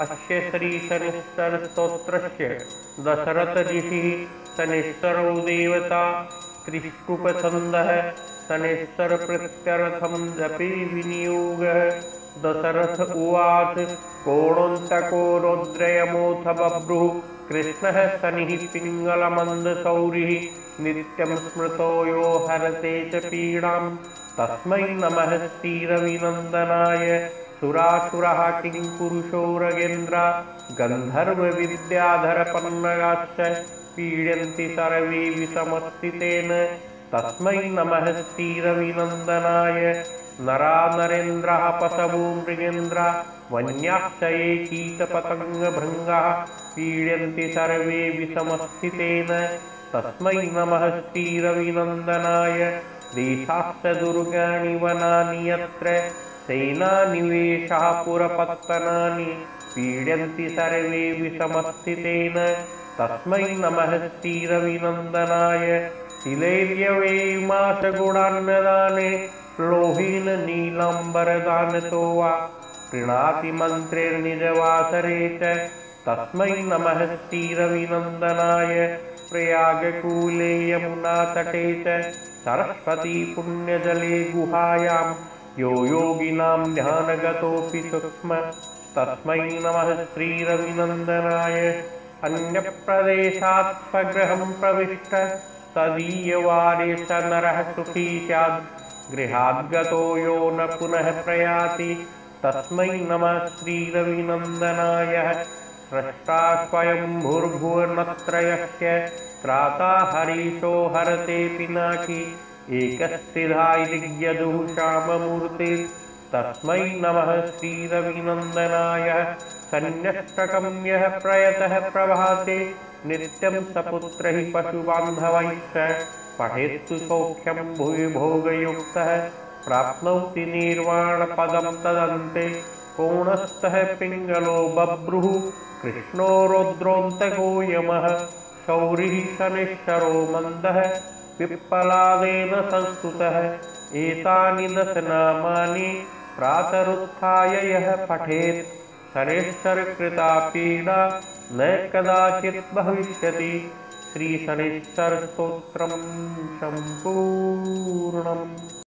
अस्य श्रीशनिश्चरस्तोत्रस्य दशरथऋषिः शनिश्चरो देवता त्रिष्टुपछन्दः शनिश्चरप्रीत्यर्थं जपे विनियोगः। दशरथ उवाच कोणोऽन्तको रौद्रयमोऽथ बभ्रुः कृष्णः शनिः पिङ्गलमन्दशौरिः नित्यं स्मृतो यो हरते च पीडां तस्मै नमः श्रीरविनन्दनाय। सुरासुरः किङ्पुरुषो रगेन्द्रा गन्धर्वविद्याधरपन्नगाश्च पीड्यन्ति सर्वे विषमस्थितेन तस्मै नमः श्रीरविनन्दनाय। नरा नरेन्द्रः पशवो मृगेन्द्रा वन्याश्च ये कीटपतङ्गभृङ्गाः पीड्यन्ति सर्वे विषमस्थितेन तस्मै नमः श्रीरविनन्दनाय। देशाश्च दुर्गाणि वनानि यत्र सेनानिवेशाः पुरपत्तनानि पीड्यन्ति सर्वे विषमस्थितेन तस्मै नमः श्रीरविनन्दनाय। तिलैर्यवेमाशगुणान्नदाने लोहेन नीलाम्बरदानतो वा गृह्णाति मन्त्रेर्निजवासरे च तस्मै नमः श्रीरविनन्दनाय। प्रयागकूले यमुनातटे च सरस्वती पुण्यजले गुहायां यो योगिनां ध्यानगतोऽपि सूक्ष्म तस्मै नमः श्रीरविनन्दनाय। अन्यप्रदेशात् स्वगृहं प्रविष्ट तदीयवारे स नरः सुखी स्यात् गृहाद्गतो यो न पुनः प्रयाति तस्मै नमः श्रीरविनन्दनाय। स्रष्टा स्वयंभूर्भुवनत्रयस्य त्राता हरीशो हरते पिनाकी एकस्त्रिधायिज्ञदुः श्याममूर्ते तस्मै नमः श्रीरविनन्दनाय। सन्न्यष्टकं यः प्रयतः प्रभाते नित्यं सपुत्रैः पशुबान्धवैश्च पठेत्सु सौख्यं भुवि भोगयुक्तः प्राप्नोति निर्वाणपदं तदन्ते। कोणस्थः पिङ्गलो बभ्रुः कृष्णो रौद्रोऽन्तको यमः शौरिः शनिश्चरो मन्दः पिप्पलादेन संस्तुतः। एतानि दशनामानि प्रातरुत्थाय यः पठेत् शनिश्चरकृता पीडा न कदाचित् भविष्यति। श्रीशनिश्चरस्तोत्रं सम्पूर्णम्।